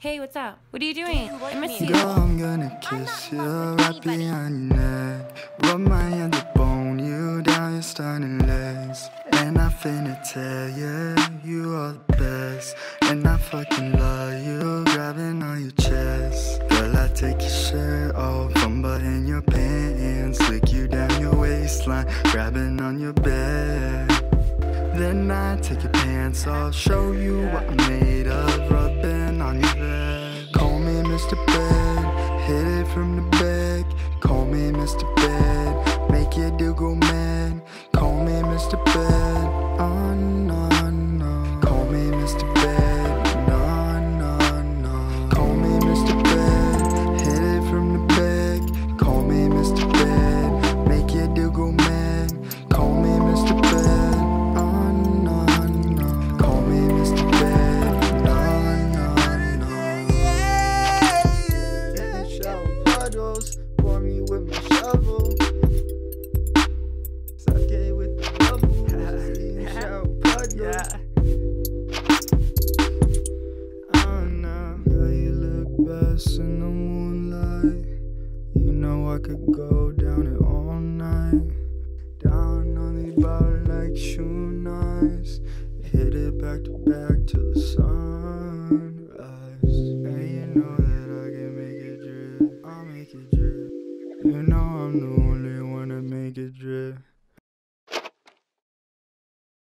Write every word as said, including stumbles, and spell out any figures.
Hey, what's up? What are you doing? I miss you. Girl, I'm gonna kiss you right behind your neck. Rub my hand up on you, down your stunning legs. And I finna tell you, you are the best. And I fucking love you, grabbing on your chest. Girl, I take your shirt off, unbutton your pants, lick you down your waistline, grabbing on your bed. Then I take your pants off, show you what I'm made of, rubbing on your bed. Call me Mister Bed, hit it from the back. Call me Mister Bed, make your dude go mad. Call me Mister Bed, oh no, no. Call me Mister Bed, no, no, no. Call me Mister Bed, hit it from the back. Call me Mister Bed, make your dude go mad. Call me Mister Bed, oh no, no. Call me Mister Bed, no, no, no. Yeah, shower puddles, pour me with my shovel. Sake with the bubbles, in shower puddles. Yeah. Oh no, girl, you look best in the moonlight. You know I could go down it all night. Down on the bar like shoe nice. Hit it back to back till the sunrise. And you know that I can make it drip, I'll make it drip. You know I'm the one.